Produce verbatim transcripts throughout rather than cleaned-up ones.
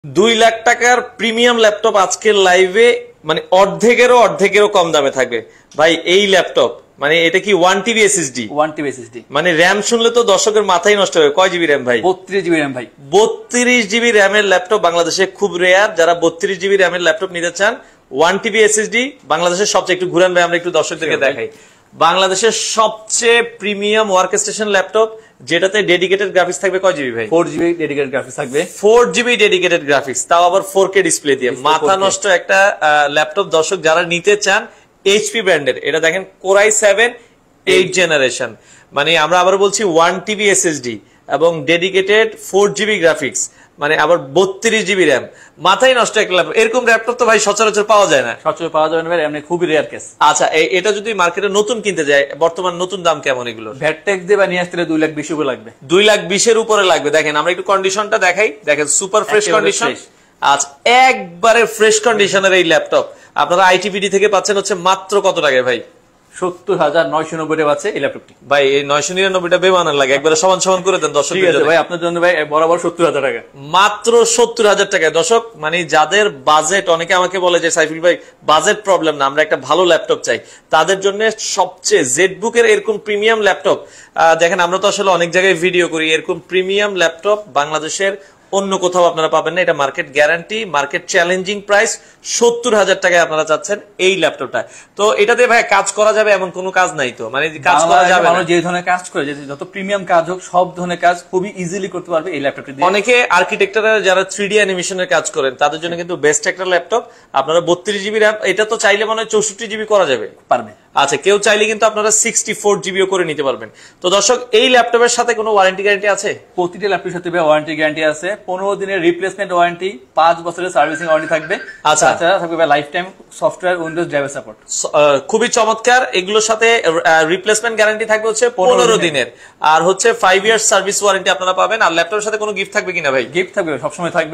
দুই লাখ টাকার premium laptop আজকের লাইভে মানে অর্ধেকেরও অর্ধেকেরও কম দামে থাকবে ভাই। এই ল্যাপটপ মানে এটা কি one TB SSD? One TB SSD মানে র্যাম শুনলে তো দর্শকের মাথায় নষ্ট হবে। কয় জিবি র্যাম ভাই? বত্রিশ জিবি র্যাম ভাই। বত্রিশ জিবি র্যামের ল্যাপটপ বাংলাদেশে খুব রেয়ার। যারা বত্রিশ জিবি র্যামের ল্যাপটপ নিতে চান, ওয়ান টিবি এসএসডি বাংলাদেশের সবচেয়ে, একটু ঘুরান ভাই আমরা একটু দর্শকদেরকে দেখাই, বাংলাদেশের সবচেয়ে প্রিমিয়াম ওয়ার্ক স্টেশন ল্যাপটপ, যেটাতে ডেডিকেটেড গ্রাফিক্স থাকবে। কয় জিবি ভাই? ফোর জিবি ডেডিকেটেড গ্রাফিক্স থাকবে। ফোর জিবি ডেডিকেটেড গ্রাফিক্স, তাও আবার ফোর কে ডিসপ্লে দিয়ে। মাথা নষ্ট একটা ল্যাপটপ দর্শক যারা নিতে চান, এইচপি ব্র্যান্ডের। এটা দেখেন কোরাই সেভেন এইট জেনারেশন, মানে আমরা আবার বলছি ওয়ান টিবি এসএসডি এবং ডেডিকেটেড ফোর জিবি গ্রাফিক্স, মানে আবার বত্রিশ জিবি র্যাম। মাথায় নষ্ট একটা ল্যাপটপ। এরকম ল্যাপটপ তো ভাই সচরাচর পাওয়া যায় না। সচরাচর পাওয়া যায় না ভাই, এমনি খুবই রেয়ার কেস। আচ্ছা, এটা যদি মার্কেটে নতুন কিনতে যায়, বর্তমান নতুন দাম কেমন এগুলো? ভ্যাট ট্যাক্স দিয়ে বা নিয়ে আসতে দুই লাখ বিশ উপরে লাগবে। দুই লাখ বিশের উপরে লাগবে। দেখেন আমরা একটু কন্ডিশনটা দেখাই, দেখেন সুপার ফ্রেশ কন্ডিশন। আচ্ছা, একবারে ফ্রেশ কন্ডিশনের এই ল্যাপটপ আপনারা আইটিপিডি থেকে পাচ্ছেন হচ্ছে মাত্র কত টাকায় ভাই? সত্তর হাজার নয়শো নব্বই টাকা আছে এই ল্যাপটপটি ভাই। এই নয়শো নিরানব্বইটা বেমানার লাগে, একবারে সমান সমান করে দেন দর্শক। ঠিক আছে ভাই, আপনার জন্য ভাই বরাবর সত্তর হাজার টাকা, মাত্র সত্তর হাজার টাকায় দর্শক। মানে যাদের বাজেট, অনেকে আমাকে বলে যে সাইফুল ভাই বাজেট প্রবলেম না, আমরা একটা ভালো ল্যাপটপ চাই, তাদের জন্য সবচেয়ে জেডবুকের এরকম প্রিমিয়াম ল্যাপটপ। দেখেন আমরা তো আসলে অনেক জায়গায় ভিডিও করি, এরকম প্রিমিয়াম ল্যাপটপ বাংলাদেশের অন্য কোথাও আপনারা পাবেন না। এটা market guarantee, market challenging price. সত্তর হাজার টাকায় আপনারা চাচ্ছেন এই ল্যাপটপটা। তো এটাতে ভাই কাজ করা যাবে এমন কোনো কাজ নাই তো? মানে কাজ করা যাবে না, যে ধরনের কাজ করে, যত প্রিমিয়াম কাজ হোক সব ধরনের কাজ খুবই ইজিলি করতে পারবে এই ল্যাপটপটি দিয়ে। অনেকে আর্কিটেক্টারের যারা থ্রি ডি অ্যানিমেশনের কাজ করেন, তাদের জন্য কিন্তু বেস্ট একটা ল্যাপটপ। আপনারা বত্রিশ জিবি র্যাম, এটা তো চাইলে মনে হয় চৌষট্টি জিবি করা যাবে, পারবে। আচ্ছা, কেউ চাইলে কিন্তু আপনারা সিক্সটি ফোর জিবিও করে নিতে পারবেন। তো দর্শক, এই ল্যাপটপের সাথে কোনো ওয়ারেন্টি গ্যারান্টি আছে? প্রতিটা ল্যাপটপের সাথে ওয়ারেন্টি গ্যারান্টি আছে। পনেরো দিনের রিপ্লেসমেন্ট ওয়ারেন্টি, পাঁচ বছরের সার্ভিসিং ওয়ারেন্টি থাকবে। আচ্ছা, তাছাড়া থাকবে lifetime software Windows driver support. খুবই চমৎকার। এগুলোর সাথে রিপ্লেসমেন্ট গ্যারান্টি থাকবে হচ্ছে পনেরো দিনের, আর হচ্ছে ফাইভ ইয়ার্স সার্ভিস ওয়ারেন্টি আপনারা পাবেন। আর ল্যাপটপের সাথে কোনো গিফট থাকবে কিনা ভাই? গিফট থাকবে, সবসময় থাকবে।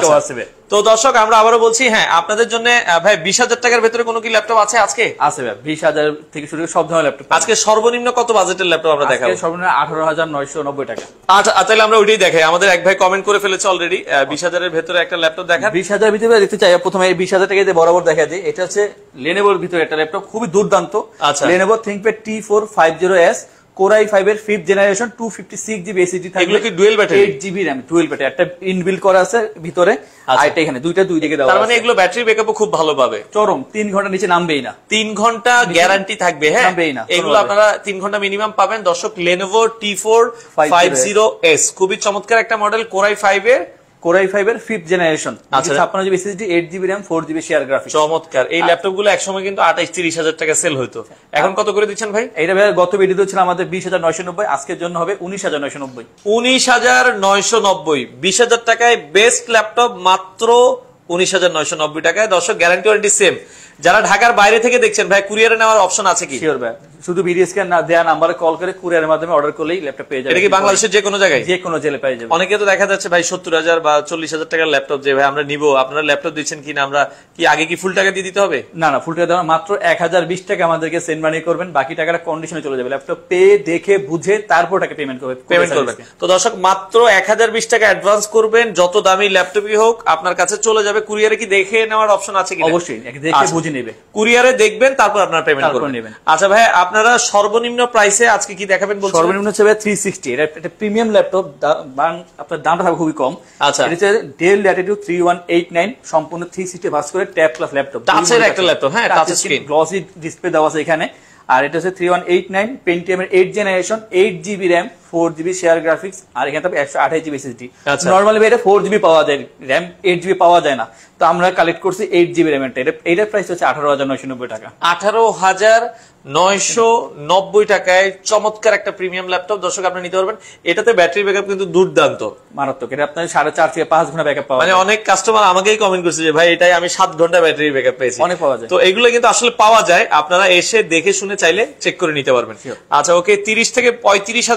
তো দর্শক, আমরা আবারও বলছি, হ্যাঁ আপনাদের জন্য ভাই বিশ হাজার টাকার ভেতরে কোনো কি ল্যাপটপ আছে আজকে? আছে ভাই, বিশ হাজার থেকে শুরু করে সব ধরনের ল্যাপটপ। আজকে সর্বনিম্ন কত বাজেটের ল্যাপটপ আমরা দেখাবো? সর্বনিম্ন আঠারো হাজার নয়শো নব্বই টাকা। আচ্ছা, তাহলে আমরা ওইটাই দেখাই। আমাদের এক ভাই কমেন্ট করে ফেলেছে অলরেডি, বিশ হাজারের ভেতরে একটা ল্যাপটপ দেখা। বিশ হাজার ভিতরে দেখতে চাই, প্রথমে বিশ হাজার টাকা দিয়ে বরাবর দেখা দিই। এটা হচ্ছে লেনোভোর ভিতরে একটা ল্যাপটপ, খুবই দুর্দান্ত। আচ্ছা, Lenovo ThinkPad T four five zero S, core i five এর fifth generation, two fifty six GB SSD থাকবে। এগুলো কি dual battery? Eight GB RAM, dual battery, একটা ইনবিল্ট করা আছে ভিতরে, আর এটা এখানে দুইটা দুই দিকে দেওয়া আছে। তার মানে এগুলো ব্যাটারি ব্যাকআপও খুব ভালো পাবে। চরম, তিন ঘন্টা নিচে নামবেই না। তিন ঘন্টা গ্যারান্টি থাকবে। হ্যাঁ, নামবেই না, এগুলো আপনারা তিন ঘন্টা মিনিমাম পাবেন দর্শক। Lenovo T four five zero S, খুবই চমৎকার একটা মডেল, কোরাই ফাইভ এর কোরাই ফাইভ এর ফিফথ জেনারেশন, ছাপ্পান্ন GB SSD, eight GB RAM, four GB share graphics. চমৎকার। এই ল্যাপটপ গুলো একসময় কিন্তু আঠাইশ তিরিশ হাজার টাকা সেল হইতো, এখন কত করে দিচ্ছেন ভাই? এইটা ভাই গত ভিডিওতে ছিল আমাদের বিশ হাজার নয়শো নব্বই, আজকের জন্য হবে উনিশ হাজার নয়শো নব্বই। উনিশ হাজার নয়শো নব্বই, বিশ হাজার টাকায় বেস্ট ল্যাপটপ মাত্র উনিশ হাজার নয়শো নব্বই টাকায়। দর্শক, গ্যারান্টি ওয়ারেন্টি সেম। যারা ঢাকার বাইরে থেকে দেখছেন ভাই, কুরিয়ারে নেওয়ার অপশন আছে কি? শিওর ভাই, শুধু ভিডিও স্ক্যান না দেয়া নাম্বারে কল করে কুরিয়ারের মাধ্যমে অর্ডার করলেই ল্যাপটপ পেয়ে যাবে। এটা কি বাংলাদেশের যে কোনো জায়গায়? যে কোনো জেলে পেয়ে যাবে। অনেকে তো দেখা যাচ্ছে ভাই সত্তর হাজার বা চল্লিশ হাজার টাকার ল্যাপটপ যে ভাই আমরা নিব, আপনারা ল্যাপটপ দিচ্ছেন কিনা, আমরা কি আগে কি ফুল টাকা দিয়ে দিতে হবে? না না, ফুল টাকা দেওয়া মাত্র এক হাজার বিশ টাকা আমাদেরকে সেন্ড মানি করবেন, বাকি টাকাটা কন্ডিশনে চলে যাবে। ল্যাপটপ পেয়ে দেখে বুঝে তারপর টাকা পেমেন্ট করবে পেমেন্ট করবেন। তো দর্শক, মাত্র এক হাজার বিশ টাকা অ্যাডভান্স করবেন, যত দামি ল্যাপটপই হোক আপনার কাছে চলে যাবে। কুরিয়ারে কি দেখে নেওয়ার অপশন আছে কিনা? অবশ্যই দেখে বুঝে নেবে, কুরিয়ারে দেখবেন, তারপর আপনারা পেমেন্ট করবেন। আচ্ছা ভাই, আপনারা সর্বনিম্ন প্রাইসে আজকে কি দেখাবেন বলছেন? সর্বনিম্ন হচ্ছে থ্রি সিক্সটি, এটা একটা প্রিমিয়াম ল্যাপটপ, আপনার দামটা থাকবে খুবই কম। আচ্ছা, এটা হচ্ছে Dell Latitude three one eight nine, সম্পূর্ণ থ্রি সিক্সটি ভার্স করে ট্যাব প্লাস ল্যাপটপ, টাচের একটা ল্যাপটপ। হ্যাঁ, টাচ স্ক্রিন, গ্লসি ডিসপ্লে দেওয়া আছে এখানে। আর এটা হচ্ছে three one eight nine, Pentium এর eight generation, eight GB RAM, four GB share graphics, আর এখানে থাকবে একশো আঠাশ জিবি এসএসডি। নর্মালি এটা ফোর জিবি পাওয়া যায়, র্যাম এইট জিবি পাওয়া যায় না, তো আমরা কালেক্ট করছি এইট জিবি র্যাম। এটার প্রাইস হচ্ছে আঠারো হাজার নয়শো নব্বই টাকা। আঠারো হাজার নয়শো নব্বই টাকায় চমৎকার একটা প্রিমিয়াম ল্যাপটপ দর্শক আপনি নিতে পারবেন। এটাতে ব্যাটারি ব্যাকআপ কিন্তু দুর্দান্ত, মারাত্মক। এটা আপনার সাড়ে চার থেকে পাঁচ ঘন্টা ব্যাকআপ পাওয়া যায়। মানে অনেক কাস্টমার আমাকেই কমেন্ট করছে যে ভাই এটাই আমি সাত ঘন্টা ব্যাটারি ব্যাকআপ পেয়েছি, অনেক পাওয়া যায়। তো এগুলো কিন্তু আসলে পাওয়া যায়, আপনারা এসে দেখে শুনে চাইলে চেক করে নিতে পারবেন। আচ্ছা ওকে, তিরিশ থেকে পঁয়ত্রিশ হাজারের ভেতরে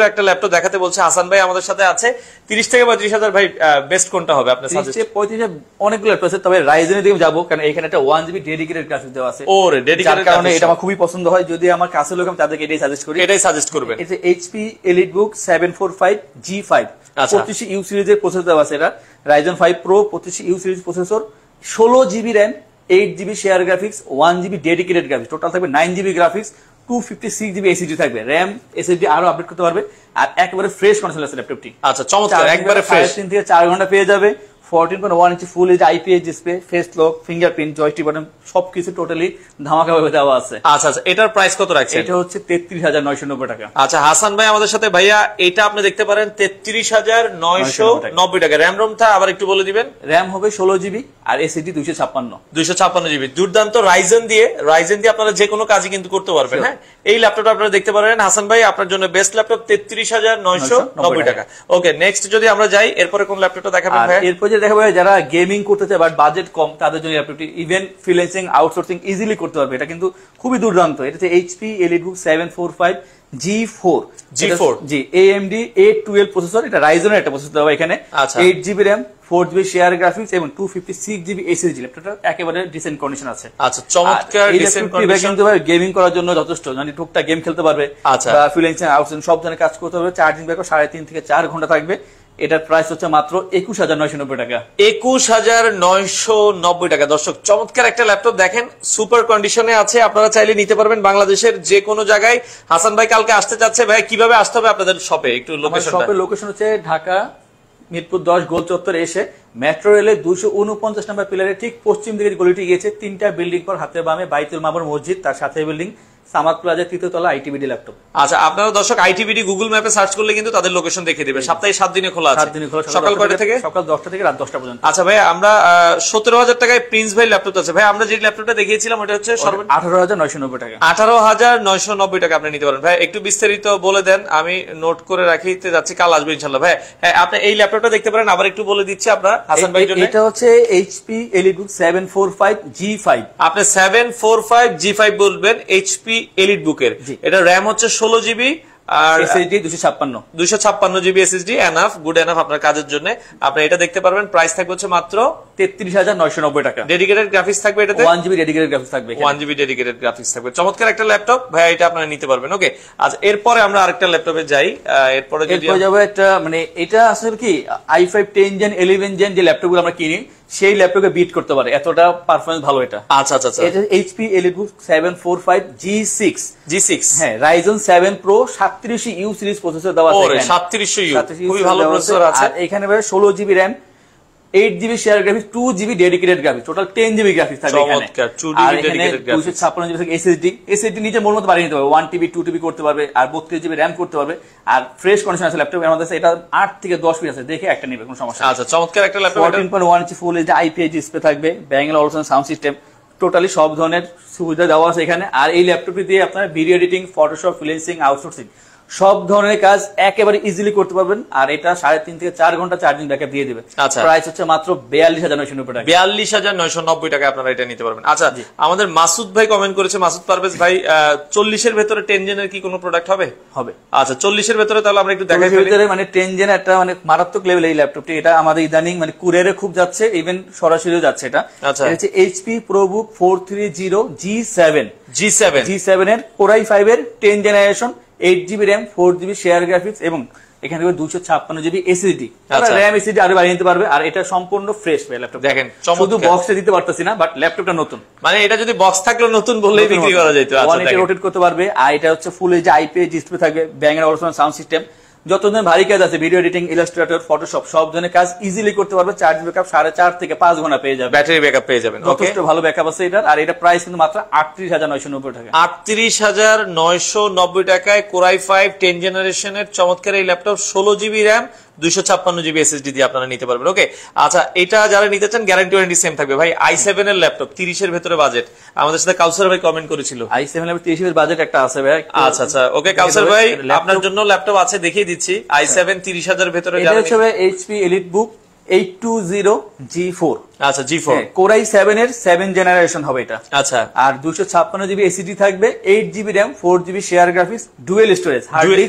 ভিতরে একটা ল্যাপটপ দেখাতে বলছে হাসান ভাই আমাদের সাথে আছে। তিরিশ থেকে পঁয়ত্রিশ হাজার ভাই বেস্ট কোনটা হবে আপনার সাজেস্ট? পঁয়ত্রিশ অনেকগুলো ল্যাপটপ আছে, তবে রাইজেনের দিকে যাবো, কারণ এখানে একটা ওয়ান জিবি ডেডিকেটেড গ্রাফিক্স দেওয়া আছে। ওরে ডেডিকেটেড, কারণে এটা আমার খুবই পছন্দ হয়। যদি আমার কাছে লোক আমি তাদেরকে এটাই সাজেস্ট করি। এটাই সাজেস্ট করবেন। এটা HP EliteBook seven four five G five, পঁচিশ ইউ সিরিজের প্রসেসর দেওয়া আছে। এটা রাইজন ফাইভ প্রো পঁচিশ ইউ সিরিজ প্রসেসর, ষোলো GB RAM, eight GB share graphics, one GB dedicated graphics, total থাকবে nine GB graphics, two fifty six GB SSD থাকবে, RAM SSD আরো আপডেট করতে পারবে। আর একেবারে ফ্রেশ কন্ডিশন আছে ল্যাপটপটি। আচ্ছা চমৎকার, একবারে ফ্রেশ। তিন থেকে চার ঘন্টা পেয়ে যাবে। Fourteen point one inch full H IPS display, face lock, fingerprint, joystick button সবকিছু টোটালি ধামাকা ভাবে দেওয়া আছে। আচ্ছা আচ্ছা, এটার প্রাইস কত রাখছেন? এটা হচ্ছে তেত্রিশ হাজার নয়শো নব্বই টাকা। আচ্ছা হাসান ভাই আমাদের সাথে, ভাইয়া এটা আপনি দেখতে পারেন তেত্রিশ হাজার নয়শো নব্বই টাকা। র্যাম রোমটা আবার একটু বলে দিবেন। র্যাম হবে ষোলো জিবি আর এসএসডি দুইশো ছাপ্পান্ন দুইশো ছাপ্পান্ন জিবি। দুর্দান্ত। রাইজেন দিয়ে রাইজেন দিয়ে আপনারা যে কোনো কাজই কিন্তু করতে পারবেন। হ্যাঁ, এই ল্যাপটপটা আপনারা দেখতে পারেন। হাসান ভাই আপনার জন্য বেস্ট ল্যাপটপ তেত্রিশ হাজার নয়শো নব্বই টাকা। ওকে, নেক্সট যদি আমরা যাই, এরপরে কোন ল্যাপটপটা দেখাবেন ভাই? এরপর যে দেখাবো যারা গেমিং করতে চায় বাট বাজেট কম, তাদের জন্য ল্যাপটপটি ইভেন্ট ফ্রিল্যান্সিং আউটসোর্সিং ইজিলি করতে পারবে। এটা কিন্তু খুবই দুর্দান্ত। এটা হচ্ছে HP EliteBook seven four five G four G four G AMD eight twelve processor. এটা রাইজনের একটা প্রসেসর দেওয়া এখানে। Eight GB RAM, four GB share graphics এবং two fifty six GB SSD. ল্যাপটপটা একেবারে ডিসেন্ট কন্ডিশন আছে। আচ্ছা চমৎকার, ডিসেন্ট কন্ডিশন। কিন্তু ভাই গেমিং করার জন্য যথেষ্ট, মানে টুকটাক গেম খেলতে পারবে, আচ্ছা, বা ফ্রিল্যান্সিং আউটসোর্সিং সব ধরনের কাজ করতে পারবে। চার্জিং ব্যাকআপ সাড়ে তিন থেকে চার ঘন্টা থাকবে। এটার প্রাইস হচ্ছে মাত্র একুশ হাজার নয়শো নব্বই টাকা। একুশ হাজার নয়শো নব্বই টাকা। দর্শক চমৎকার একটা ল্যাপটপ দেখেন, সুপার কন্ডিশনে আছে। আপনারা চাইলে নিতে পারবেন বাংলাদেশের যে কোনো জায়গায়। হাসান ভাই কালকে আসতে চাচ্ছে, ভাই কিভাবে আসতে হবে আপনাদের শপে? একটু লোকেশন। শপের লোকেশন হচ্ছে ঢাকা মিরপুর দশ গোল চত্বরে এসে মেট্রো রেলের দুইশো উনপঞ্চাশ নম্বর পিলারের ঠিক পশ্চিম দিকে গলিটি গিয়েছে, তিনটা বিল্ডিং পর হাতের বামে বাইতুল মামুর মসজিদ, তার সাথে বিল্ডিং সামাদ প্লাজা তৃতীয় তলা আইটিবিডি ল্যাপটপ। আচ্ছা, আপনারা দর্শক আইটিবিডি গুগল ম্যাপে সার্চ করলে কিন্তু তাদের লোকেশন দেখিয়ে দিবে। সপ্তাহে সাত দিনে খোলা আছে। সাত দিনে খোলা, সকাল কয়টা থেকে? সকাল দশটা থেকে রাত দশটা পর্যন্ত। আচ্ছা ভাই, আমরা সতেরো হাজার টাকায় প্রিন্স ভাই ল্যাপটপ আছে। ভাই আমরা যে ল্যাপটপটা দেখিয়েছিলাম ওটা হচ্ছে সর্বোচ্চ আঠারো হাজার নয়শো নব্বই টাকা। আঠারো হাজার নয়শো নব্বই টাকা আপনি নিতে পারেন। ভাই একটু বিস্তারিত বলে দেন, আমি নোট করে রাখিতে যাচ্ছি, কাল আসবে ইনশাল্লাহ। ভাই হ্যাঁ, আপনি এই ল্যাপটপটা দেখতে পারেন। আবার একটু বলে দিচ্ছি আমরা হাসান ভাইয়ের জন্য। এটা হচ্ছে HP EliteBook seven four five G five. আপনি seven four five G five বলবেন, এইচপি এলিটবুকের। এটা র্যাম হচ্ছে ষোলো জিবি আর এসএসডি দুইশো ছাপ্পান্ন দুইশো ছাপ্পান্ন GB SSD. Enough, good enough আপনার কাজের জন্য। আপনি এটা দেখতে পারবেন। প্রাইস থাকবে হচ্ছে মাত্র তেত্রিশ হাজার নয়শো নব্বই টাকা। ডেডিকেটেড গ্রাফিক্স থাকবে এটাতে, ওয়ান জিবি ডেডিকেটেড গ্রাফিক্স থাকবে, ওয়ান জিবি ডেডিকেটেড গ্রাফিক্স থাকবে। চমৎকার একটা ল্যাপটপ ভাই, এটা আপনারা নিতে পারবেন। ওকে, আচ্ছা এরপরে আমরা আরেকটা ল্যাপটপে যাই। এরপরে যদি এরপরে যাবো একটা, মানে এটা আসলে কি i five ten gen eleven gen যে ল্যাপটপগুলো আমরা কিনি সেই ল্যাপটপকে বিট করতে পারে, এতটা পারফরমেন্স ভালো এটা। আচ্ছা আচ্ছা আচ্ছা, এটা HP EliteBook seven four five G six G six. হ্যাঁ, রাইজন সেভেন প্রো সাতত্রিশ ইউ সিরিজ প্রসেসর দেওয়া আছে। সাতত্রিশ ইউ খুবই ভালো প্রসেসর আছে। এখানে ষোলো GB RAM, eight GB share graphics, two GB dedicated graphics, total ten GB graphics থাকবে এখানে। আর এখানে দুইশো ছাপ্পান্ন জিবি এসএসডি। এসএসডি নিজে মন মতো বাড়িয়ে নিতে পারবে, ওয়ান টিবি টু টিবি করতে পারবে, আর বত্রিশ জিবি র্যাম করতে পারবে। আর ফ্রেশ কন্ডিশন আছে ল্যাপটপ আমাদের কাছে। এটা আট থেকে দশ পিস আছে, দেখে একটা নিবে, কোনো সমস্যা। আচ্ছা চমৎকার একটা laptop. Fourteen point one inch full HD IPS display থাকবে, Bang and Olufsen sound system, totally সব ধরনের সুবিধা দেওয়া আছে এখানে। আর এই ল্যাপটপটি দিয়ে আপনার video editing, Photoshop, freelancing, outsourcing সব ধরনের কাজ একেবারে ইজিলি করতে পারবেন। আর এটা সাড়ে তিন থেকে চার ঘন্টা চার্জিং ব্যাকআপ দিয়ে দিবে। প্রাইস হচ্ছে মাত্র বিয়াল্লিশ হাজার নয়শো নব্বই টাকা। বিয়াল্লিশ হাজার নয়শো নব্বই টাকা আপনারা এটা নিতে পারবেন। আচ্ছা, আমাদের মাসুদ ভাই কমেন্ট করেছে, মাসুদ পারভেজ ভাই, চল্লিশের ভেতরে টেন জেনের কি কোনো প্রোডাক্ট হবে? হবে। আচ্ছা, চল্লিশের ভেতরে তাহলে আমরা একটু দেখাই ফেলি। মানে টেন জেন একটা মানে মারাত্মক লেভেল এই ল্যাপটপটি। এটা আমাদের ইদানিং মানে কুরিয়ারে খুব যাচ্ছে, ইভেন সরাসরিও যাচ্ছে। এটা হচ্ছে HP ProBook four three zero G seven G seven G seven এর কোরাই ফাইভ এর ten generation, eight GB RAM, four GB share graphics এবং এখানে দুশো ছাপ্পান্ন জিবি এসএসডি। র্যাম এসএসডি আরো বাড়িয়ে নিতে পারবে। আর এটা সম্পূর্ণ ফ্রেশ ল্যাপটপ। দেখেন, শুধু বক্সে দিতে পারতেছি না, বাট ল্যাপটপটা নতুন। মানে এটা যদি বক্স থাকলে নতুন বললেই বিক্রি করা যেত। আচ্ছা, রোটেট করতে পারবে। আর এটা হচ্ছে ফুল এইচডি আইপিএস ডিসপ্লে থাকবে, ব্যাঙ্গেল অলসন সাউন্ড সিস্টেম। যত ধরনের ভারী কাজ আছে, ভিডিও এডিটিং, ইলাস্ট্রেটর, ফটোশপ সব ধরনের কাজ ইজিলি করতে পারবে। চার্জ ব্যাকআপ সাড়ে চার থেকে পাঁচ ঘন্টা পেয়ে যাবে, ব্যাটারি ব্যাকআপ পেয়ে যাবেন। যথেষ্ট ভালো ব্যাকআপ আছে এটার। আর এটা প্রাইস কিন্তু মাত্র আটত্রিশ হাজার নয়শো নব্বই টাকা। আটত্রিশ হাজার নয়শো নব্বই টাকায় কোরাই ফাইভ টেন জেনারেশনের চমৎকার এই ল্যাপটপ, ষোলো জিবি র্যাম, দুইশো ছাপ্পান্ন জিবি এসএসডি দিয়ে আপনারা নিতে পারবেন। ওকে, আচ্ছা এটা যারা নিতে চান গ্যারান্টি ওয়ারেন্টি সেম থাকবে। ভাই আই সেভেন এর ল্যাপটপ তিরিশের ভেতরে বাজেট, আমাদের সাথে কাউসার ভাই কমেন্ট করেছিল। আই সেভেন এর তিরিশের বাজেট একটা আছে ভাই। আচ্ছা আচ্ছা, ওকে কাউসার ভাই আপনার জন্য ল্যাপটপ আছে, দেখিয়ে দিচ্ছি। আই সেভেন তিরিশ হাজার ভেতরে HP EliteBook eight two zero G four. আচ্ছা, জি ফোর কোরাই সেভেন এর সেভেন জেনারেশন হবে এটা। আচ্ছা, আর দুইশো ছাপ্পান্ন জিবি এসএসডি থাকবে, eight GB RAM, four GB share graphics, dual storage, hard disk,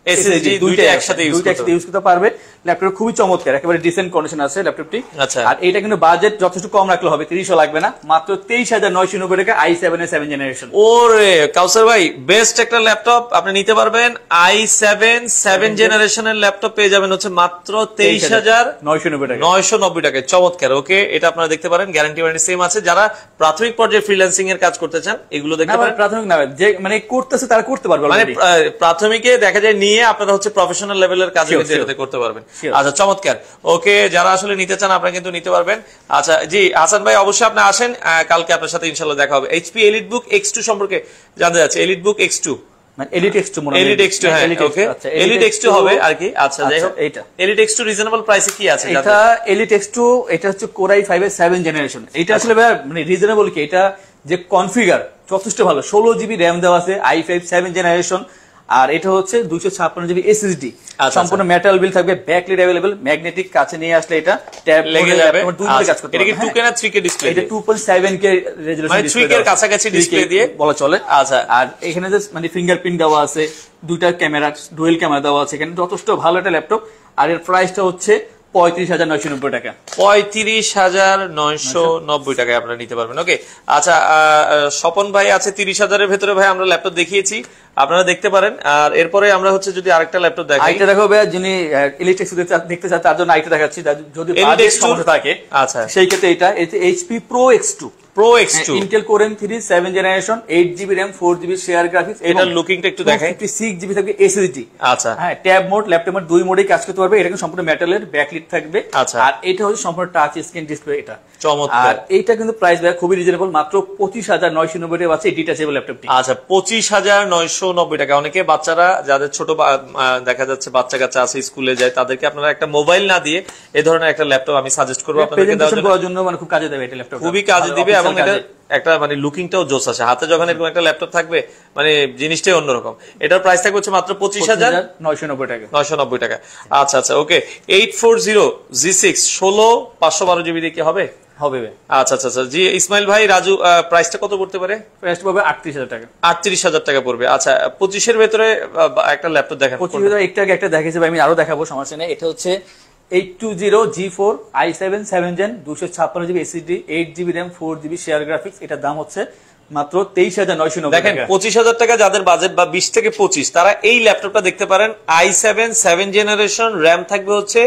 SSD দুইটা একসাথে ইউজ দুইটা একসাথে ইউজ করতে পারবে। ল্যাপটপটা খুবই চমৎকার, একেবারে ডিসেন্ট কন্ডিশন আছে ল্যাপটপটি। আচ্ছা, আর এটা কিন্তু বাজেট যথেষ্ট কম রাখলে হবে, তিরিশও লাগবে না, মাত্র তেইশ হাজার নয়শো নব্বই টাকা আই সেভেন এর সেভেন জেনারেশন। ওরে কাউসার ভাই, বেস্ট একটা ল্যাপটপ আপনি নিতে পারবেন। আই সেভেন সেভেন জেনারেশনের ল্যাপটপ পেয়ে যাবেন হচ্ছে মাত্র তেইশ হাজার নয়শো নব্বই টাকা নয়শো নব্বই টাকায়। চমৎকার। ওকে, এটা আপনারা দেখতে পারেন, গ্যারান্টি ওয়ারেন্টি সেম আছে। যারা প্রাথমিক পর্যায়ে ফ্রিল্যান্সিং এর কাজ করতে চান এগুলো দেখতে পারেন। প্রাথমিক না, যে মানে করতেছে তারা করতে পারবে, মানে প্রাথমিকে দেখা যায় নিয়ে আপনারা হচ্ছে প্রফেশনাল লেভেলের কাজ করতে পারবেন। আচ্ছা চমৎকার। ওকে, যারা আসলে নিতে চান আপনারা কিন্তু নিতে পারবেন। আচ্ছা জি হাসান ভাই, অবশ্যই আপনি আসেন, কালকে আপনার সাথে ইনশাআল্লাহ দেখা হবে। এইচপি এলিটবুক এক্স টু সম্পর্কে জানতে যাচ্ছে। এলিটবুক এক্স টু মানে এলিট এক্স টু মনে হয়, এলিট এক্স টু, হ্যাঁ ওকে, এলিট এক্স টু হবে আর কি। আচ্ছা যাই হোক, এটা এলিট এক্স টু রিজনেবল প্রাইসে কি আছে? এটা এলিট এক্স টু, এটা হচ্ছে কোর আই ফাইভ এর সেভেন জেনারেশন। এটা আসলে মানে রিজনেবল কি, এটা যে কনফিগার যথেষ্ট ভালো, ষোলো জিবি র্যাম দেওয়া আছে, আই ফাইভ সেভেন জেনারেশন। আর এটা হচ্ছে দুইশো ছাপ্পান্ন জিবি এসএসডি, সম্পূর্ণ মেটাল বিল থাকবে, ব্যাকলিট अवेलेबल, ম্যাগনেটিক কাছে নিয়ে আসলে এটা ট্যাব লেগে যাবে, দুই মিনিটে কাজ করতে পারবে। এটা কি টু কে না থ্রি কে ডিসপ্লে? এটা two point seven K resolution মানে থ্রি কে এর কাছাকাছি ডিসপ্লে দিয়ে বলা চলে। আচ্ছা, আর এখানে যে মানে ফিঙ্গারপ্রিন্ট দেওয়া আছে, দুইটা ক্যামেরা, ডুয়েল ক্যামেরা দেওয়া আছে, এখানে যথেষ্ট ভালো একটা ল্যাপটপ। আর এর প্রাইসটা হচ্ছে পঁয়ত্রিশ হাজার নয়শো নব্বই টাকা। পঁয়ত্রিশ হাজার নয়শো নব্বই টাকায় আপনারা নিতে পারবেন। ওকে, আচ্ছা স্বপন ভাই আছে তিরিশ হাজারের ভেতরে, ভাই আমরা ল্যাপটপ দেখিয়েছি, আপনারা দেখতে পারেন। আর এরপরে আমরা হচ্ছে যদি আরেকটা ল্যাপটপ দেখাই, আইটা দেখাবো ভাই, যিনি ইলেকট্রিক দেখতে চান তার জন্য আইটা দেখাচ্ছি, যদি বাজেট সমস্যা থাকে আচ্ছা সেই ক্ষেত্রে এটা HP pro X two pro X two, Intel core M three seven generation, eight GB RAM, four GB share graphics. এটার লুকিংটা একটু দেখাই, সিক্স জিবি থাকবে এসএসডি। আচ্ছা হ্যাঁ, ট্যাব মোড, ল্যাপটপ মোড দুই মোডেই কাজ করতে পারবে। এটা কিন্তু সম্পূর্ণ মেটালের, ব্যাকলিট থাকবে। আচ্ছা, আর এটা হচ্ছে সম্পূর্ণ টাচ স্ক্রিন ডিসপ্লে। এটা চমৎকার। আর এইটা কিন্তু প্রাইস ভাই খুবই রিজনেবল, মাত্র পঁচিশ হাজার নয়শো নব্বই টাকা আছে ডিটাচেবল ল্যাপটপটি। আচ্ছা, পঁচিশ হাজার নয়শো নব্বই টাকা। অনেকে বাচ্চারা যাদের ছোট দেখা যাচ্ছে বাচ্চা কাচ্চা আছে, স্কুলে যায়, তাদেরকে আপনারা একটা মোবাইল না দিয়ে এই ধরনের একটা ল্যাপটপ আমি সাজেস্ট করবো আপনাদেরকে দেওয়ার জন্য। মানে খুব কাজে দেবে এটা, ল্যাপটপ খুবই কাজে দিবে, এবং এটা একটা মানে লুকিংটাও জোস আছে। হাতে যখন এরকম একটা ল্যাপটপ থাকবে মানে জিনিসটাই অন্যরকম। এটার প্রাইস থাকবে হচ্ছে মাত্র পঁচিশ হাজার নয়শো নব্বই টাকা নয়শো নব্বই টাকা। আচ্ছা আচ্ছা okay, eight four zero G six ষোলো পাঁচশো বারো জিবি দিয়ে কি হবে? হবে। আচ্ছা আচ্ছা আচ্ছা জি ইসমাইল ভাই, রাজু প্রাইসটা কত পড়তে পারে? প্রাইসটা পাবে আটত্রিশ হাজার টাকা। আটত্রিশ হাজার টাকা পড়বে। আচ্ছা, পঁচিশের ভেতরে একটা ল্যাপটপ দেখান। পঁচিশ হাজার একটা একটা দেখেছি ভাই, আমি আরো দেখাবো, সমস্যা নেই। এটা হচ্ছে eight two zero G four i seven seven gen, দুশো ছাপ্পান্ন GB SSD, eight GB RAM, four GB share graphics. এটার দাম হচ্ছে মাত্র তেইশ হাজার নয়শো নব্বই টাকা। দেখেন, পঁচিশ হাজার টাকা যাদের বাজেট বা বিশ থেকে পঁচিশ, তারা এই ল্যাপটপটা দেখতে পারেন। I seven seven generation, RAM থাকবে হচ্ছে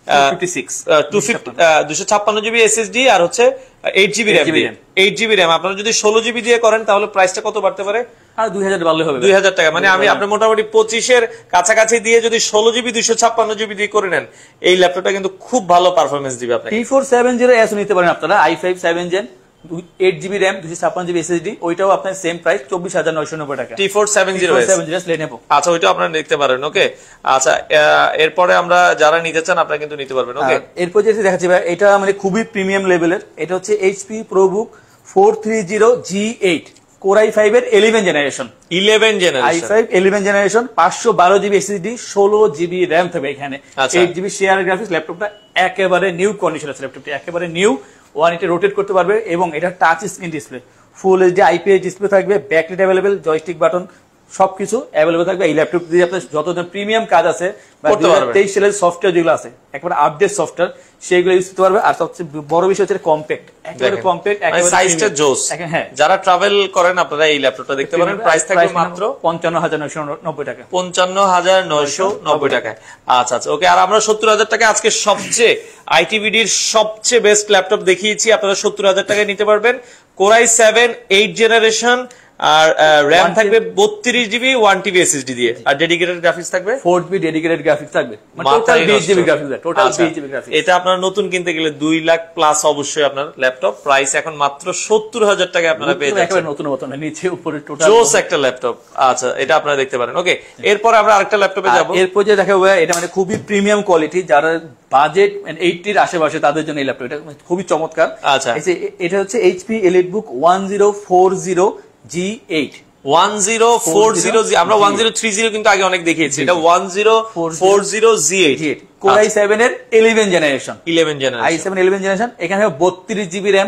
দুশো ছাপ্পান্ন জিবি এসএসডি, আর হচ্ছে eight GB RAM. Eight GB RAM আপনারা যদি ষোলো জিবি দিয়ে করেন তাহলে প্রাইসটা কত বাড়তে পারে? আর দুই হাজার বাড়লে হবে, দুই হাজার টাকা। মানে আমি আপনার মোটামুটি পঁচিশের কাছাকাছি দিয়ে যদি ষোলো জিবি দুইশো ছাপ্পান্ন জিবি দিয়ে করে নেন, এই ল্যাপটপটা কিন্তু খুব ভালো পারফরমেন্স দিবে আপনাকে। T four seven zero S নিতে পারেন আপনারা, i five seven gen, eight GB RAM, দুশো ছাপ্পান্ন জিবি এসএসডি, ওইটাও আপনার সেম প্রাইস চব্বিশ হাজার নয়শো নব্বই টাকা। T four seven zero S Lenovo. আচ্ছা, ওইটাও আপনারা দেখতে পারেন। ওকে, আচ্ছা এরপরে আমরা যারা নিতে চান আপনারা কিন্তু নিতে পারবেন। ওকে, এরপর যেটা দেখাচ্ছি ভাই, এটা মানে খুবই প্রিমিয়াম লেভেলের। এটা হচ্ছে HP ProBook four three zero G eight, core i five এর eleven generation, eleven generation i five eleven generation, পাঁচশো বারো জিবি এসএসডি, ষোলো জিবি র্যাম থাকবে এখানে, এইট জিবি শেয়ার গ্রাফিক্স। ল্যাপটপটা একেবারে নিউ কন্ডিশন আছে, ল্যাপটপটি একেবারে নিউ, ওয়ান এটা রোটেট করতে পারবে, এবং এটা touch screen display, full HD IPS display থাকবে, ব্যাকলাইট অ্যাভেলেবল, জয়স্টিক বাটন সবকিছু অ্যাভেলেবল থাকবে। এই ল্যাপটপ দিয়ে আপনার যত প্রিমিয়াম কাজ আছে বা দুই হাজার তেইশ সালের সফটওয়্যার যেগুলো আছে, একবার আপডেট সফটওয়্যার, সেইগুলো ইউজ করতে পারবে। আর সবচেয়ে বড় বিষয় হচ্ছে কম্প্যাক্ট, একেবারে কম্প্যাক্ট, একেবারে সাইজটা জোস। হ্যাঁ, যারা ট্রাভেল করেন আপনারা এই ল্যাপটপটা দেখতে পারেন। প্রাইস থাকবে মাত্র পঞ্চান্ন হাজার নয়শো নব্বই টাকা। পঞ্চান্ন হাজার নয়শো নব্বই টাকায়। আচ্ছা আচ্ছা ওকে, আর আমরা সত্তর হাজার টাকা আজকে সবচেয়ে আইটিভিডির সবচেয়ে বেস্ট ল্যাপটপ দেখিয়েছি, আপনারা সত্তর হাজার টাকায় নিতে পারবেন। Core i seven eight generation, আর র্যাম থাকবে বত্রিশ জিবি, ওয়ান টিবি এসএসডি দিয়ে, আর ডেডিকেটেড গ্রাফিক্স থাকবে ফোর জিবি ডেডিকেটেড গ্রাফিক্স থাকবে, টোটাল বিশ জিবি গ্রাফিক্স, টোটাল বিশ জিবি গ্রাফিক্স। এটা আপনারা নতুন কিনতে গেলে দুই লাখ প্লাস অবশ্যই আপনার ল্যাপটপ। প্রাইস এখন মাত্র সত্তর হাজার টাকা আপনারা পেয়ে যাচ্ছেন, একেবারে নতুন নতুন, নিচে উপরে টোটাল জোস একটা ল্যাপটপ। আচ্ছা, এটা আপনারা দেখতে পারেন। ওকে, এরপর আমরা আরেকটা ল্যাপটপে যাব। এরপর যে দেখাবো এটা মানে খুবই প্রিমিয়াম কোয়ালিটি, যারা বাজেট এইটির আশেপাশে তাদের জন্য এই ল্যাপটপ, এটা খুবই চমৎকার। আচ্ছা, এটা হচ্ছে HP EliteBook one zero four zero G eight, one zero four zero, আমরা ওয়ান জিরো থ্রি জিরো কিন্তু আগে অনেক দেখিয়েছি, এটা one zero four zero G eight, core i seven এর eleven generation, eleven generation, i seven eleven generation. এখানে বত্রিশ GB RAM,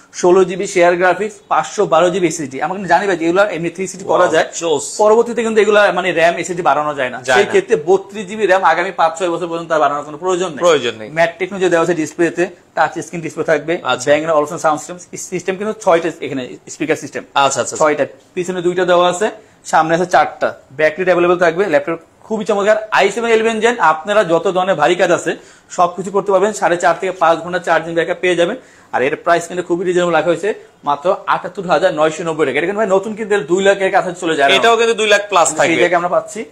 ষোলো জিবি শেয়ার গ্রাফিক্স, পাঁচশো বারো জিবি এসএসডি। আমরা কিন্তু জানি ভাই যেগুলো এমনি থ্রি সিক্সটি করা যায়, পরবর্তীতে কিন্তু এগুলো মানে র্যাম এসএসডি বাড়ানো যায় না। সেই ক্ষেত্রে বত্রিশ জিবি র্যাম আগামী পাঁচ ছয় বছর পর্যন্ত তার বাড়ানোর কোনো প্রয়োজন নেই। প্রয়োজন নেই। ম্যাট টেকনোলজি দেওয়া আছে ডিসপ্লেতে, টাচ স্ক্রিন ডিসপ্লে থাকবে, Bang and Olufsen sound system system কিন্তু ছয়টা এখানে স্পিকার সিস্টেম। আচ্ছা আচ্ছা, ছয়টা, পিছনে দুইটা দেওয়া আছে, সামনে আছে চারটা। ব্যাটারি অ্যাভেলেবল থাকবে। ল্যাপটপ খুবই চমৎকার। আই সেভেন ইলেভেন জেন, আপনারা যত ধরনের ভারী কাজ আছে সবকিছু করতে পারবেন। সাড়ে চার থেকে পাঁচ ঘন্টা চার্জিং ব্যাকআপ পেয়ে যাবেন। আর এর প্রাইস কিন্তু খুবই রিজনেবল রাখা হয়েছে, মাত্র আটাত্তর হাজার নয়শো নব্বই টাকা। এটা কিন্তু ভাই নতুন কিনতে দুই লাখের কাছে চলে যায়, এটাও কিন্তু দুই লাখ প্লাস থাকবে। সেটাকে আমরা পাচ্ছি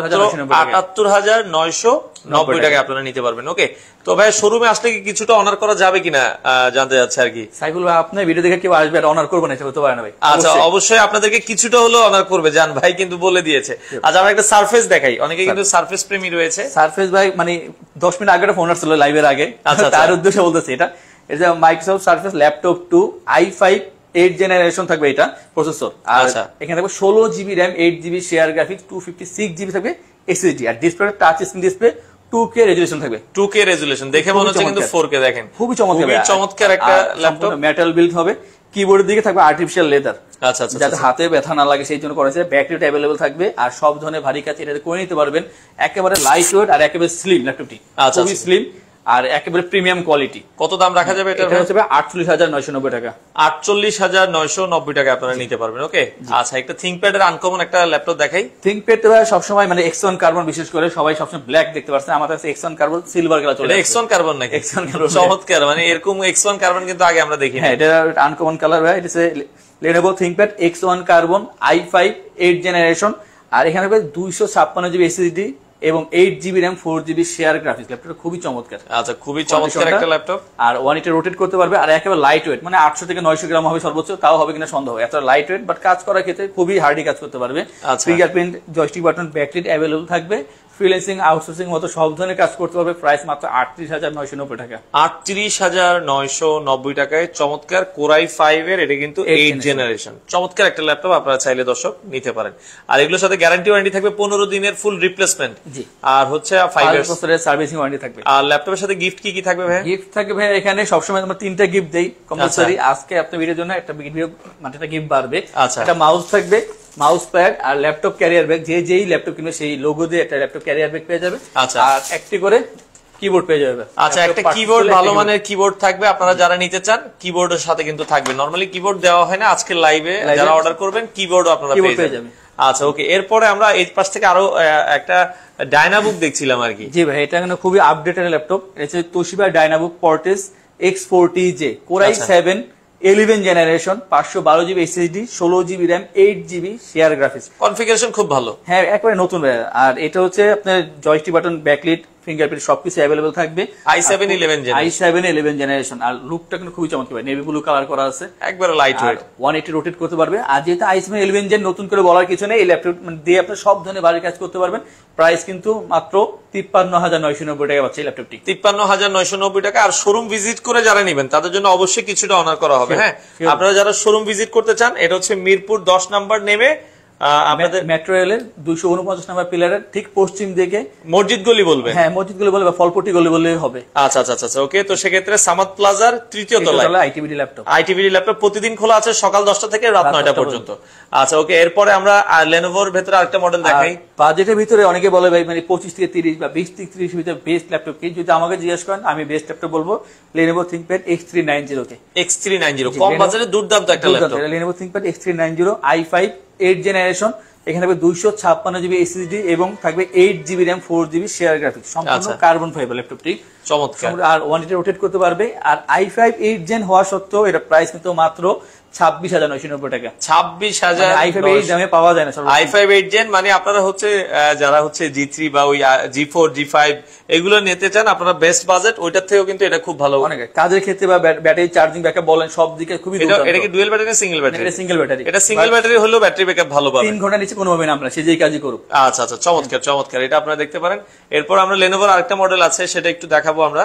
আটাত্তর হাজার নয়শো নব্বই টাকা আপনারা নিতে পারবেন। ওকে, তো ভাই শোরুমে আসলে কি কিছুটা অনার করা যাবে কিনা জানতে যাচ্ছে আর কি। সাইফুল ভাই, আপনার ভিডিও দেখে কেউ আসবে আর অনার করবে না, এটা হতে পারে না ভাই? আচ্ছা, অবশ্যই আপনাদেরকে কিছুটা হলো অনার করবে, জান ভাই কিন্তু বলে দিয়েছে। আচ্ছা, আমরা একটা সারফেস দেখাই, অনেকে কিন্তু সারফেস প্রেমী রয়েছে। সারফেস ভাই মানে দশ মিনিট আগে একটা ফোন আসছিল লাইভের আগে, তার উদ্দেশ্যে বলতেছে এটা এটা Microsoft Surface laptop two i five eight generation থাকবে এটা প্রসেসর। আর এখানে থাকবে ষোলো GB RAM, eight GB share graphics, two fifty six GB থাকবে এসএসডি। আর display touch screen display, two K resolution থাকবে। টু কে রেজুলেশন দেখে মনে হচ্ছে কিন্তু ফোর কে। দেখেন খুবই চমৎকার চমৎকার একটা ল্যাপটপ। মেটাল বিল্ড হবে, কিবোর্ডের দিকে থাকবে আর্টিফিশিয়াল লেদার, আচ্ছা আচ্ছা, যাতে হাতে ব্যথা না লাগে সেই জন্য করা হয়েছে। ব্যাটারিটা অ্যাভেলেবল থাকবে, আর সব ধরনের ভারী কাজ এটাতে করে নিতে পারবেন। একেবারে লাইট ওয়েট আর একেবারে স্লিম ল্যাপটপটি, খুবই স্লিম আর একেবারে প্রিমিয়াম কোয়ালিটি। কত দাম রাখা যাবে এটা? এটা হচ্ছে আটচল্লিশ হাজার নয়শো নব্বই টাকা। আটচল্লিশ হাজার নয়শো নব্বই টাকা আপনারা নিতে পারবেন। ওকে, আচ্ছা, একটা থিংকপ্যাড এর আনকমন একটা ল্যাপটপ দেখাই। থিংকপ্যাড তো সবসময় মানে এক্স ওয়ান কার্বন, বিশেষ করে সবাই সবসময় ব্ল্যাক দেখতে পাচ্ছেন, আমার কাছে X one carbon silver colour চলে। এক্স ওয়ান কার্বন নাকি? এক্স ওয়ান কার্বন চমৎকার, মানে এরকম এক্স ওয়ান কার্বন কিন্তু আগে আমরা দেখি। হ্যাঁ, এটা আনকমন কালার ভাই। এটা Lenovo ThinkPad X one carbon i five eight generation. আর এখানে দুইশো ছাপ্পান্ন জিবি এসএসডি এবং eight GB RAM, four GB share graphics. ল্যাপটপটা খুবই চমৎকার। আচ্ছা, খুবই চমৎকার একটা ল্যাপটপ। আর ওয়ান ইটে রোটেট করতে পারবে, আর একেবারে লাইট ওয়েট, মানে আটশো থেকে নয়শো গ্রাম হবে সর্বোচ্চ, তাও হবে কিনা সন্দেহ। এত লাইট ওয়েট, বাট কাজ করার ক্ষেত্রে খুবই হার্ডি কাজ করতে পারবে। Fingerprint, joystick button, backlit available থাকবে। ফ্রিল্যান্সিং, আউটসোর্সিং মতো সব ধরনের কাজ করতে পারবে। প্রাইস মাত্র আটত্রিশ হাজার নয়শো নব্বই টাকা। আটত্রিশ হাজার নয়শো নব্বই টাকায় চমৎকার কোরাই ফাইভ এর, এটা কিন্তু এইট জেনারেশন, চমৎকার একটা ল্যাপটপ। আপনারা চাইলে দর্শক নিতে পারেন। আর এগুলোর সাথে গ্যারান্টি ওয়ারেন্টি থাকবে পনেরো দিনের ফুল রিপ্লেসমেন্ট, আর হচ্ছে ফাইভ বছরের সার্ভিসিং ওয়ারেন্টি থাকবে। আর ল্যাপটপের সাথে গিফট কি কি থাকবে ভাই? গিফট থাকবে ভাই এখানে সবসময় আমরা তিনটা গিফট দেই কম্পালসারি। আজকে আপনার ভিডিওর জন্য একটা ভিডিও মানে একটা গিফট বাড়বে। একটা মাউস থাকবে, মাউস প্যাড আর ল্যাপটপ ক্যারিয়ার ব্যাগ। যে যেই ল্যাপটপ কিনবে সেই লোগো দিয়ে একটা ল্যাপটপ ক্যারিয়ার ব্যাগ পেয়ে যাবে। আচ্ছা, আর একটি করে কিবোর্ড পেয়ে যাবে। আচ্ছা, একটা কিবোর্ড, ভালো মানের কিবোর্ড থাকবে। আপনারা যারা নিতে চান কিবোর্ডের সাথে কিন্তু থাকবে। নরমালি কিবোর্ড দেওয়া হয় না, আজকে লাইভে যারা অর্ডার করবেন কিবোর্ডও আপনারা পেয়ে যাবেন। আচ্ছা, ওকে, এরপরে আমরা এই পাশ থেকে আরো একটা ডায়নাবুক দেখছিলাম আর কি। জি ভাই, এটা কিন্তু খুবই আপডেটেড ল্যাপটপ। এটা হচ্ছে Toshiba Dynabook Portege X forty J, core i seven eleven generation, পাঁচশো বারো জিবি এসএসডি, ষোলো GB RAM, eight GB share graphics. Configuration খুব ভালো। হ্যাঁ, একেবারে নতুন। আর এটা হচ্ছে আপনার জয়স্টিক বাটন, ব্যাকলিট, ফিঙ্গারপ্রিন্ট সবকিছু অ্যাভেলেবল থাকবে। I seven eleven i seven eleven generation. আর লুকটা কিন্তু খুবই চমৎকার, নেভি ব্লু কালার করা আছে, একবারে lightweight, one eighty rotate করতে পারবে। আর যেহেতু আই সেভেন ইলেভেন জেন, নতুন করে বলার কিছু নেই, এই ল্যাপটপ দিয়ে আপনি সব ধরনের ভারী কাজ করতে পারবেন। প্রাইস কিন্তু মাত্র তিপ্পান্ন হাজার নয়শো নব্বই টাকা পাচ্ছে এই ল্যাপটপটি। তিপ্পান্ন হাজার নয়শো নব্বই টাকা। আর শোরুম ভিজিট করে যারা নেবেন তাদের জন্য অবশ্যই কিছুটা অনার করা হবে। হ্যাঁ, আপনারা যারা শোরুম ভিজিট করতে চান, এটা হচ্ছে মিরপুর দশ নাম্বার নেমে আমাদের মেট্রো রেলের দুইশো উনপঞ্চাশ নাম্বার পিলারের ঠিক পশ্চিম দিকে মসজিদ গলি বলবে। হ্যাঁ, মসজিদ গলি বলবে বা ফলপট্টি গলি বললেই হবে। আচ্ছা আচ্ছা আচ্ছা, ওকে। তো সেক্ষেত্রে সামাদ প্লাজার তৃতীয় তলায় আইটিবিডি ল্যাপটপ। আইটিবিডি ল্যাপটপ প্রতিদিন খোলা আছে সকাল দশটা থেকে রাত নয়টা পর্যন্ত। আচ্ছা, ওকে। এরপরে আমরা লেনোভোর ভেতরে আরেকটা মডেল দেখাই। বাজেটের ভিতরে অনেকে বলে ভাই মানে পঁচিশ থেকে তিরিশ বা বিশ থেকে ত্রিশ ভিতরে বেস্ট ল্যাপটপ কি, যদি আমাকে জিজ্ঞেস করেন আমি বেস্ট ল্যাপটপ বলবো Lenovo ThinkPad X three ninety কে। এক্স থ্রি নাইনটি কম বাজারে দুর্দান্ত একটা laptop. Lenovo ThinkPad X three ninety i five eight generation. এখানে থাকবে দুইশো ছাপ্পান্ন জিবি এসএসডি এবং থাকবে eight GB RAM, four GB share graphics. সম্পূর্ণ কার্বন ফাইবার ল্যাপটপটি, চমৎকার। আর ওয়ান ইটে রোটেট করতে পারবে। আর আই ফাইভ এইট জেন হওয়া সত্ত্বেও এটা প্রাইস কিন্তু মাত্র ছাব্বিশ হাজার নয়শো নব্বই টাকা। ছাব্বিশ হাজার আই ফাইভ এইট দামে পাওয়া যায় না। আই ফাইভ এইট জেন মানে আপনারা হচ্ছে যারা হচ্ছে জি থ্রি বা ওই জি ফোর জি ফাইভ এগুলো নিতে চান, আপনারা বেস্ট বাজেট ওইটার থেকেও কিন্তু এটা খুব ভালো। অনেক কাজের ক্ষেত্রে বা ব্যাটারি চার্জিং ব্যাকআপ বলেন সব দিকে খুবই। এটা কি ডুয়েল ব্যাটারি না সিঙ্গেল ব্যাটারি? এটা সিঙ্গেল ব্যাটারি। এটা সিঙ্গেল ব্যাটারি হলেও ব্যাটারি ব্যাকআপ ভালো পাবেন। তিন ঘন্টা নিচে কোনোভাবে নামলা সে যেই কাজই করুক। আচ্ছা আচ্ছা, চমৎকার চমৎকার, এটা আপনারা দেখতে পারেন। এরপর আমরা লেনোভোর আরেকটা মডেল আছে, সেটা একটু দেখাবো আমরা,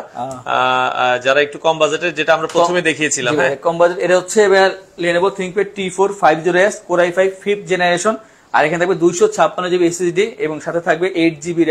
যারা একটু কম বাজেটের, যেটা আমরা প্রথমে দেখিয়েছিলাম। হ্যাঁ, কম বাজেট। এটা হচ্ছে এবার Lenovo ThinkPad T four five zero S, core i five fifth generation. আর এখানে থাকবে দুইশো ছাপ্পান্ন জিবি এসএসডি এবং সাথে থাকবে eight GB RAM,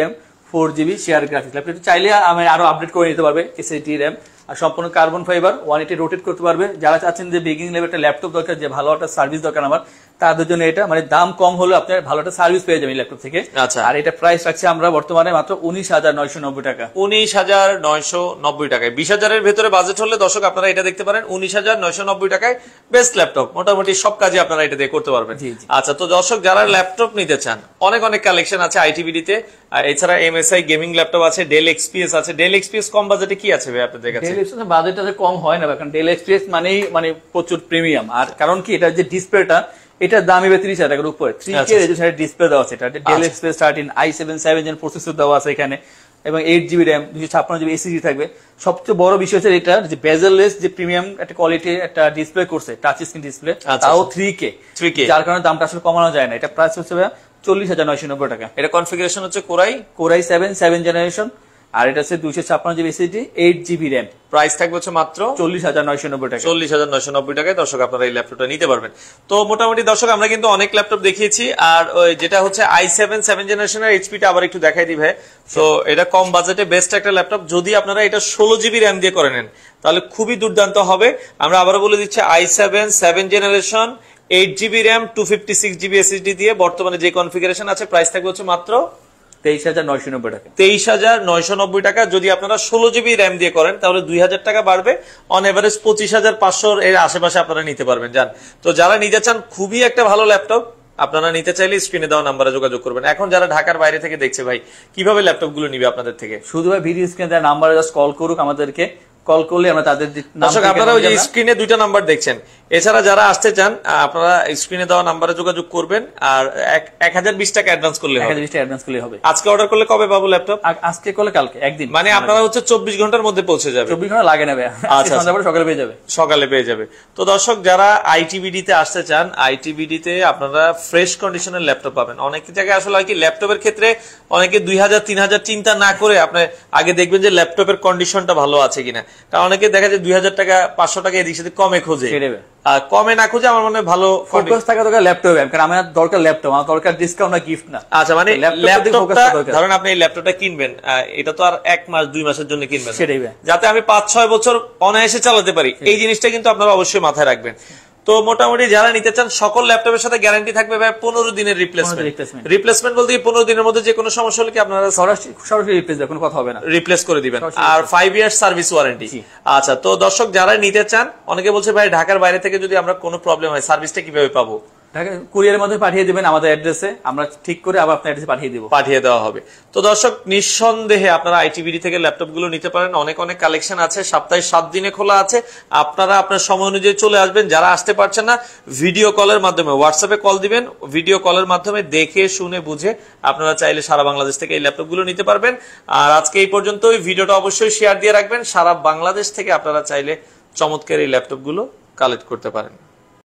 four GB share graphics laptop চাইলে আমি আরো আপডেট করে নিতে পারবে এসএসডি র্যাম আর সম্পূর্ণ carbon fibre one eighty rotate করতে পারবে। যারা চাচ্ছেন যে বিগিনিং লেভেল একটা ল্যাপটপ দরকার, যে ভালো একটা সার্ভিস দরকার আমার, তাদের জন্য এটা মানে দাম কম হলেও আপনার ভালো একটা সার্ভিস পেয়ে যাবেন ল্যাপটপ থেকে। আচ্ছা, আর এটা প্রাইস রাখছি আমরা বর্তমানে মাত্র উনিশ হাজার নয়শো নব্বই টাকা। উনিশ হাজার নয়শো নব্বই টাকায় বিশ হাজারের ভেতরে বাজেট হলে দর্শক আপনারা এটা দেখতে পারেন। উনিশ হাজার নয়শো নব্বই টাকায় বেস্ট ল্যাপটপ, মোটামুটি সব কাজে আপনারা এটা দিয়ে করতে পারবেন। আচ্ছা, তো দর্শক যারা ল্যাপটপ নিতে চান, অনেক অনেক কালেকশন আছে আইটিবিডিতে। এছাড়া এমএসআই গেমিং ল্যাপটপ আছে, ডেল এক্সপিএস আছে। ডেল এক্সপিএস কম বাজেটে কি আছে ভাই আপনাদের কাছে? ডেল এক্সপিএস বাজেটটা কম হয় না, কারণ ডেল এক্সপিএস মানেই মানে প্রচুর প্রিমিয়াম। আর কারণ কি, এটা যে ডিসপ্লেটা এটার দাম এবার তিরিশ হাজার টাকার উপরে, থ্রি কে রেজোলিউশনের ডিসপ্লে দেওয়া আছে। এটা Dell XPS thirteen i seven seven gen processor দেওয়া আছে এখানে, এবং এইট জিবি র্যাম, দুশো ছাপ্পান্ন জিবি এসএসডি থাকবে। সবচেয়ে বড় বিষয় হচ্ছে এটা যে বেজেললেস যে প্রিমিয়াম একটা কোয়ালিটি একটা ডিসপ্লে করছে, টাচ স্ক্রিন ডিসপ্লে, তাও থ্রি কে, যার কারণে দামটা আসলে কমানো যায় না। এটা প্রাইস হচ্ছে চল্লিশ হাজার নয়শো নব্বই টাকা। এটা কনফিগারেশন হচ্ছে core i core i seven seven generation, আর এটা হচ্ছে দুইশো ছাপ্পান্ন GB SSD, eight GB RAM. Price থাকবে হচ্ছে মাত্র চল্লিশ হাজার নয়শো নব্বই টাকা। চল্লিশ হাজার নয়শো নব্বই টাকায় দর্শক আপনারা এই ল্যাপটপটা নিতে পারবেন। তো মোটামুটি দর্শক আমরা কিন্তু অনেক ল্যাপটপ দেখিয়েছি, আর ওই যেটা হচ্ছে আই সেভেন সেভেন জেনারেশনের এইচপিটা আবার একটু দেখাই দিই ভাই। তো এটা কম বাজেটে বেস্ট একটা ল্যাপটপ। যদি আপনারা এটা ষোলো জিবি র্যাম দিয়ে করে নেন তাহলে খুবই দুর্দান্ত হবে। আমরা আবারও বলে দিচ্ছি I seven seven generation, eight GB RAM, two fifty six GB SSD দিয়ে বর্তমানে যে কনফিগারেশন আছে, প্রাইস থাকবে হচ্ছে মাত্র তেইশ হাজার নয়শো নব্বই টাকা। তেইশ হাজার নয়শো নব্বই টাকা। যদি আপনারা ষোলো জিবি র্যাম দিয়ে করেন তাহলে দুই হাজার টাকা বাড়বে, অন এভারেজ পঁচিশ হাজার পাঁচশো এর আশেপাশে আপনারা নিতে পারবেন। জান, তো যারা নিতে চান খুবই একটা ভালো ল্যাপটপ, আপনারা নিতে চাইলে স্ক্রিনে দেওয়া নাম্বারে যোগাযোগ করবেন। এখন যারা ঢাকার বাইরে থেকে দেখছে ভাই, কিভাবে ল্যাপটপ গুলো নিবে আপনাদের থেকে? শুধু ভাই ভিডিও স্ক্রিনে দেওয়া নাম্বারে জাস্ট কল করুক আমাদেরকে, কল করলে আমরা তাদের দর্শক আপনারা ওই যে স্ক্রিনে দুইটা নাম্বার দেখছেন। এছাড়া যারা আসতে চান আপনারা স্ক্রিনে দেওয়া নাম্বারে যোগাযোগ করবেন, আর এক হাজার বিশ টাকা অ্যাডভান্স করলে হবে। আজকে অর্ডার করলে কবে পাবো ল্যাপটপ? আজকে করলে কালকে, একদিন। মানে আপনারা হচ্ছে চব্বিশ ঘন্টার মধ্যে পৌঁছে যাবে। চব্বিশ ঘন্টা লাগে নেবে, সকালে পেয়ে যাবে। সকালে পেয়ে যাবে। তো দর্শক যারা আইটিবিডি তে আসতে চান, আইটিবিডি তে আপনারা ফ্রেশ কন্ডিশনের ল্যাপটপ পাবেন। অনেক জায়গায় আসলে হয় কি, ল্যাপটপের ক্ষেত্রে অনেকে দুই হাজার তিন হাজার চিন্তা না করে আপনি আগে দেখবেন যে ল্যাপটপের কন্ডিশনটা ভালো আছে কিনা। কারণ অনেকে দেখা যায় দুই হাজার টাকা পাঁচশো টাকা এদিক সাথে কমে খোঁজে, কমে না খুঁজে আমার মনে হয় ভালো ফোকাস থাকা দরকার ল্যাপটপ। কারণ আমার দরকার ল্যাপটপ, আমার দরকার ডিসকাউন্ট না গিফট না। আচ্ছা, মানে ল্যাপটপটা ধরেন আপনি এই ল্যাপটপটা কিনবেন, এটা তো আর এক মাস দুই মাসের জন্য কিনবেন, সেটাই যাতে আমি পাঁচ ছয় বছর অনায়াসে চালাতে পারি, এই জিনিসটা কিন্তু আপনারা অবশ্যই মাথায় রাখবেন। তো মোটামুটি যারা নিতে চান সকল ল্যাপটপের সাথে গ্যারান্টি থাকবে ভাই পনেরো দিনের রিপ্লেসমেন্ট। রিপ্লেসমেন্ট বলতে পনেরো দিনের মধ্যে যে কোনো সমস্যা হলে কি আপনারা সরাসরি রিপ্লেস দেবেন, কোনো কথা হবে না, রিপ্লেস করে দিবেন। আর ফাইভ ইয়ার্স সার্ভিস ওয়ারেন্টি। আচ্ছা, তো দর্শক যারা নিতে চান, অনেকে বলছে ভাই ঢাকার বাইরে থেকে যদি আমরা কোনো প্রবলেম হয় সার্ভিসটা কিভাবে পাবো? ঢাকা কুরিয়ারের মধ্যে পাঠিয়ে দিবেন আমাদের অ্যাড্রেসে, আমরা ঠিক করে আবার আপনার অ্যাড্রেসে পাঠিয়ে দিব, পাঠিয়ে দেওয়া হবে। তো দর্শক নিঃসন্দেহে আপনারা আইটিবিডি থেকে ল্যাপটপ গুলো নিতে পারেন। অনেক অনেক কালেকশন আছে, সপ্তাহে সাত দিনে খোলা আছে। আপনারা আপনার সময় অনুযায়ী চলে আসবেন। যারা আসতে পারছেন না, ভিডিও কলের মাধ্যমে হোয়াটসঅ্যাপে কল দিবেন, ভিডিও কলের মাধ্যমে দেখে শুনে বুঝে আপনারা চাইলে সারা বাংলাদেশ থেকে এই ল্যাপটপ গুলো নিতে পারবেন। আর আজকে এই পর্যন্তই। ভিডিওটা অবশ্যই শেয়ার দিয়ে রাখবেন। সারা বাংলাদেশ থেকে আপনারা চাইলে চমৎকার এই ল্যাপটপ গুলো কালেক্ট করতে পারেন।